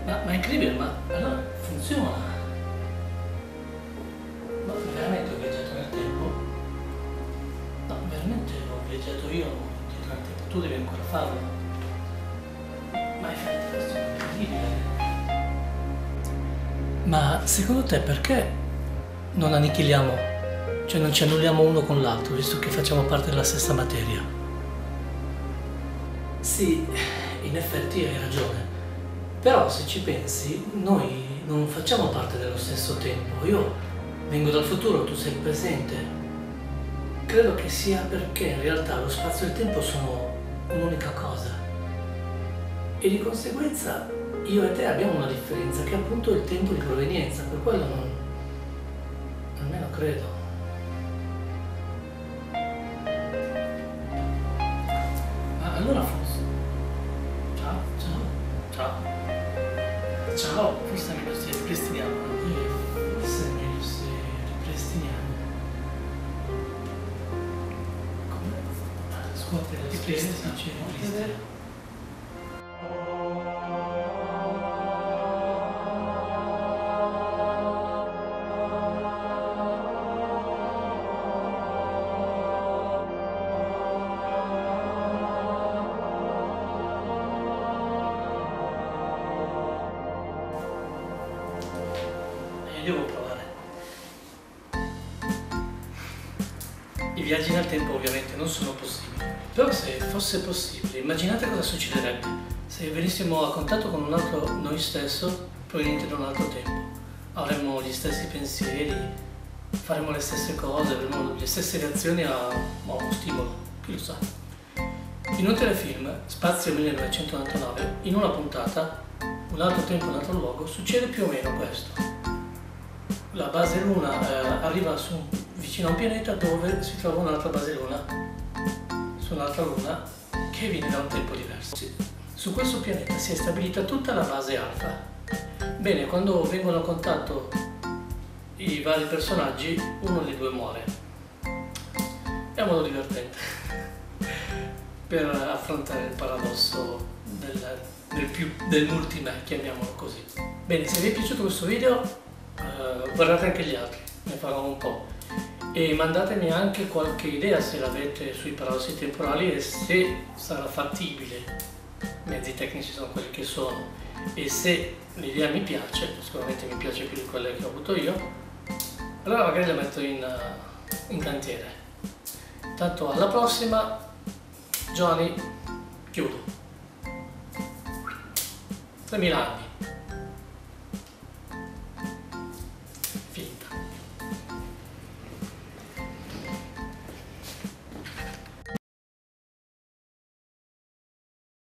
Ma è incredibile, ma allora funziona. Ma veramente ho viaggiato nel tempo? No, veramente ho viaggiato io dietro nel tempo, tu devi ancora farlo. Ma effettivamente questo è incredibile. Ma secondo te perché non annichiliamo, cioè non ci annulliamo uno con l'altro, visto che facciamo parte della stessa materia? Sì, in effetti hai ragione. Però se ci pensi, noi non facciamo parte dello stesso tempo. Io vengo dal futuro, tu sei il presente. Credo che sia perché in realtà lo spazio e il tempo sono un'unica cosa. E di conseguenza io e te abbiamo una differenza che è appunto il tempo di provenienza, per quello non... almeno credo. Ma allora forse... Ciao, ciao, ciao. Ciao, forse è meglio se ripristiniamo. Forse è meglio se ripristiniamo. Come? Scuotere le spese, si dice ripristina. Devo provare. I viaggi nel tempo ovviamente non sono possibili, però se fosse possibile, immaginate cosa succederebbe se venissimo a contatto con un altro noi stesso proveniente da un altro tempo. Avremmo gli stessi pensieri, faremmo le stesse cose, avremmo le stesse reazioni a uno stimolo, chi lo sa. In un telefilm, Spazio 1999, in una puntata, un altro tempo, un altro luogo, succede più o meno questo. La base Luna arriva vicino a un pianeta dove si trova un'altra base Luna, su un'altra Luna che viene da un tempo diverso. Su questo pianeta si è stabilita tutta la base Alfa. Bene, quando vengono a contatto i vari personaggi, uno dei due muore. È un modo divertente per affrontare il paradosso del multime, chiamiamolo così. Bene, se vi è piaciuto questo video, guardate anche gli altri, ne farò un po', e mandatemi anche qualche idea se l'avete sui paradossi temporali e se sarà fattibile. I mezzi tecnici sono quelli che sono, e se l'idea mi piace, sicuramente mi piace più di quelle che ho avuto io, allora magari la metto in cantiere. Tanto alla prossima, Giovanni, chiudo. 3000 anni.